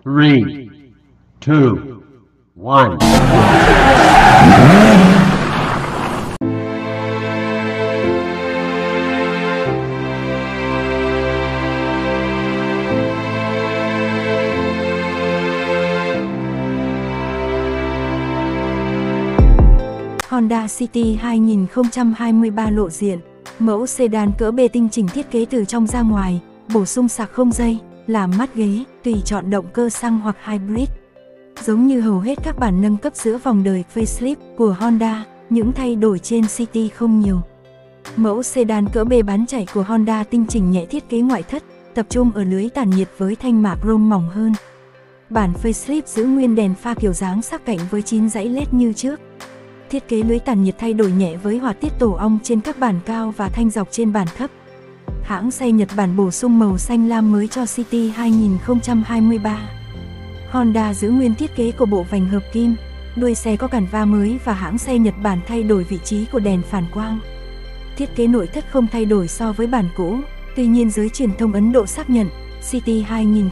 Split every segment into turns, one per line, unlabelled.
3, 2, 1.
Honda City 2023 lộ diện, mẫu sedan cỡ B tinh chỉnh thiết kế từ trong ra ngoài, bổ sung sạc không dây, làm mát ghế, tùy chọn động cơ xăng hoặc hybrid. Giống như hầu hết các bản nâng cấp giữa vòng đời facelift của Honda, những thay đổi trên City không nhiều. Mẫu sedan cỡ B bán chạy của Honda tinh chỉnh nhẹ thiết kế ngoại thất, tập trung ở lưới tản nhiệt với thanh mạ chrome mỏng hơn. Bản facelift giữ nguyên đèn pha kiểu dáng sắc cạnh với 9 dãy LED như trước. Thiết kế lưới tản nhiệt thay đổi nhẹ với họa tiết tổ ong trên các bản cao và thanh dọc trên bản thấp. Hãng xe Nhật Bản bổ sung màu xanh lam mới cho City 2023. Honda giữ nguyên thiết kế của bộ vành hợp kim, đuôi xe có cản va mới và hãng xe Nhật Bản thay đổi vị trí của đèn phản quang. Thiết kế nội thất không thay đổi so với bản cũ, tuy nhiên giới truyền thông Ấn Độ xác nhận City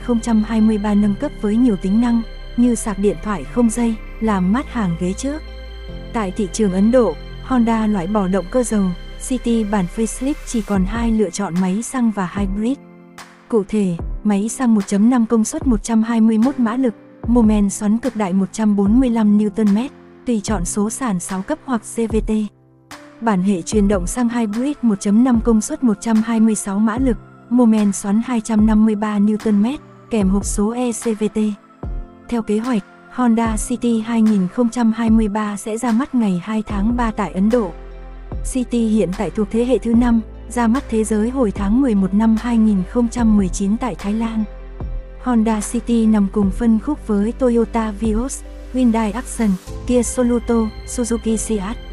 2023 nâng cấp với nhiều tính năng như sạc điện thoại không dây, làm mát hàng ghế trước. Tại thị trường Ấn Độ, Honda loại bỏ động cơ dầu, City bản facelift chỉ còn 2 lựa chọn máy xăng và hybrid. Cụ thể, máy xăng 1.5 công suất 121 mã lực, mô men xoắn cực đại 145 Nm, tùy chọn số sàn 6 cấp hoặc CVT. Bản hệ truyền động xăng hybrid 1.5 công suất 126 mã lực, mô men xoắn 253 Nm, kèm hộp số eCVT. Theo kế hoạch, Honda City 2023 sẽ ra mắt ngày 2 tháng 3 tại Ấn Độ. City hiện tại thuộc thế hệ thứ 5, ra mắt thế giới hồi tháng 11 năm 2019 tại Thái Lan. Honda City nằm cùng phân khúc với Toyota Vios, Hyundai Accent, Kia Sorento, Suzuki Ciaz.